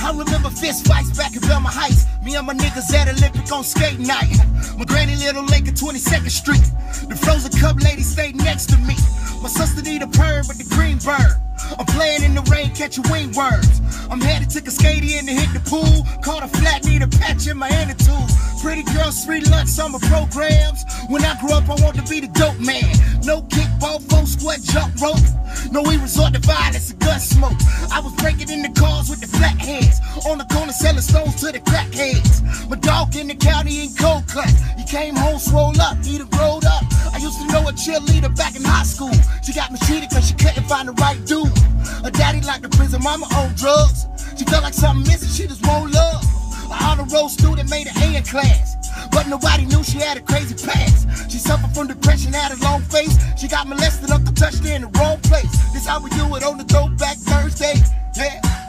I remember fist fights back in Belmont Heights. Me and my niggas at Olympic on skate night. My granny Little Lake at 22nd Street. The frozen cup lady stayed next to me. My sister need a perm with the green bird. I'm playing in the rain, catching wingworms. I'm headed to Cascadia and to hit the pool. Caught a flat, need a patch in my attitude. Pretty girls, free lunch, summer programs. When I grew up, I want to be the dope man. No kickball, full squat, jump rope. No, we resort to violence and gun smoke. I was breaking in the cars with the flat heads. On the corner selling stones to the crackheads. My dog in the county in cold cut. He came home, swole up, he done rolled up. I used to know a cheerleader back in high school. She got mistreated cause she couldn't find the right dude. Her daddy like the prison mama on drugs. She felt like something missing, she just won't love. An honor roll student made an A in class, but nobody knew she had a crazy past. She suffered from depression, had a long face. She got molested, Uncle touched her in the wrong place. This how we do it on the Throwback Thursday, yeah.